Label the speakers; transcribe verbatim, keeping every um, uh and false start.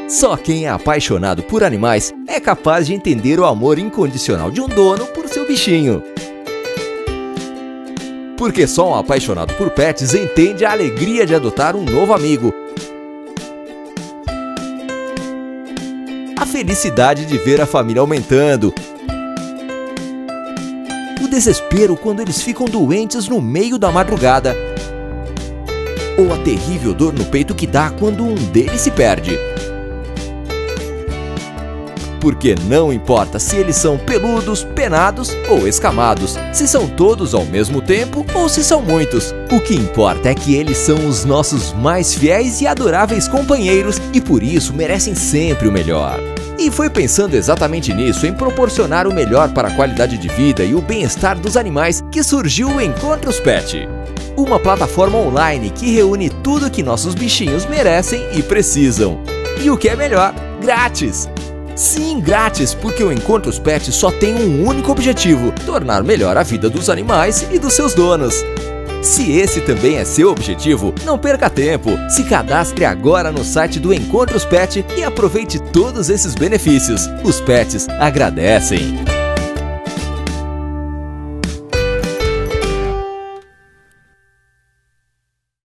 Speaker 1: Só quem é apaixonado por animais é capaz de entender o amor incondicional de um dono por seu bichinho. Porque só um apaixonado por pets entende a alegria de adotar um novo amigo, a felicidade de ver a família aumentando, o desespero quando eles ficam doentes no meio da madrugada, ou a terrível dor no peito que dá quando um deles se perde. Porque não importa se eles são peludos, penados ou escamados, se são todos ao mesmo tempo ou se são muitos. O que importa é que eles são os nossos mais fiéis e adoráveis companheiros e por isso merecem sempre o melhor. E foi pensando exatamente nisso, em proporcionar o melhor para a qualidade de vida e o bem-estar dos animais, que surgiu o Encontros Pet. Uma plataforma online que reúne tudo que nossos bichinhos merecem e precisam. E o que é melhor, grátis! Sim, grátis, porque o Encontros Pet só tem um único objetivo: tornar melhor a vida dos animais e dos seus donos. Se esse também é seu objetivo, não perca tempo. Se cadastre agora no site do Encontros Pet e aproveite todos esses benefícios. Os pets agradecem.